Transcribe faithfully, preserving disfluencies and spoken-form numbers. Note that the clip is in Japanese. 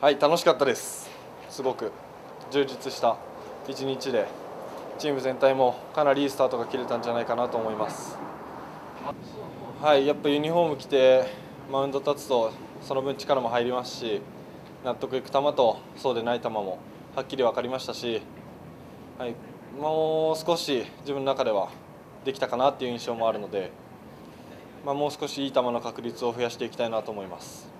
はい、楽しかったです。すごく充実した一日で、チーム全体もかなりいいスタートが切れたんじゃないかなと思います。はい、やっぱユニフォーム着てマウンド立つとその分力も入りますし、納得いく球とそうでない球もはっきり分かりましたし、はい、もう少し自分の中ではできたかなっていう印象もあるので、まあ、もう少しいい球の確率を増やしていきたいなと思います。